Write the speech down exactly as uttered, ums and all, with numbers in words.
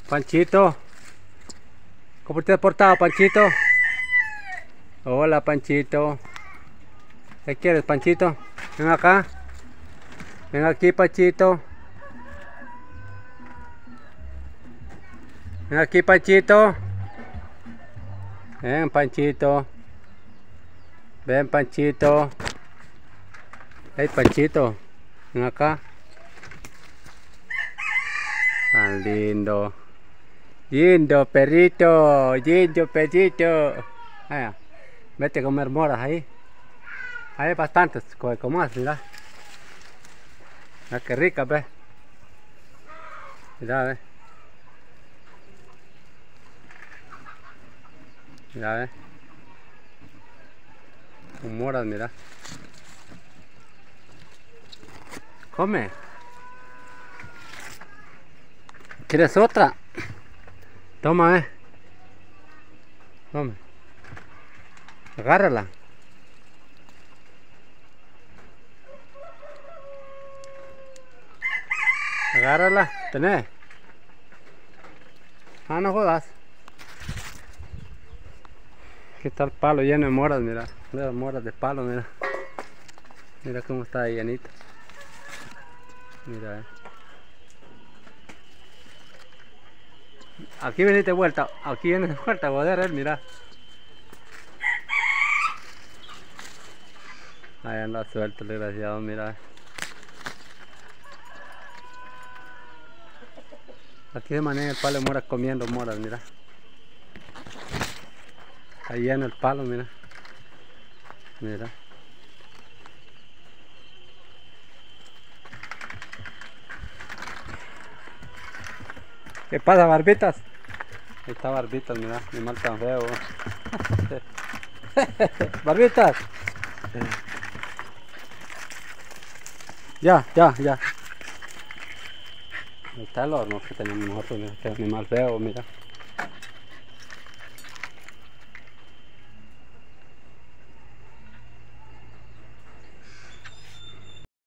Panchito, ¿cómo te has portado, Panchito? Hola, Panchito. ¿Qué quieres, Panchito? Ven acá. Ven aquí, Panchito. Ven aquí, Panchito. Ven, Panchito. Ven, Panchito. Hey, Panchito. Ven acá. Tan lindo. Lindo, perrito. Lindo, perrito. Vaya, vete a comer moras ahí. Hay bastantes, como más, mira. Mira qué rica, ve. Mira, ve. Mira, ve. Con moras, mira. Come. ¿Quieres otra? Toma, eh. Toma. Agárrala. Agárrala. Tenés. Ah, no jodas. Aquí está el palo lleno de moras, mira. Mira moras de palo, mira. Mira cómo está ahí llanito. Mira, eh. Aquí veniste de vuelta, aquí vienes de vuelta, joder, él, mira. Ahí anda suelto el desgraciado, mira. Aquí se maneja el palo de moras comiendo moras, mira. Ahí lleno el palo, mira. Mira. ¿Qué pasa, Barbitas? Ahí está Barbitas, mira, mi mal tan feo. Barbitas. Ya, ya, ya. Ahí está el horno que tenemos nosotros, mira, que animal feo, mira.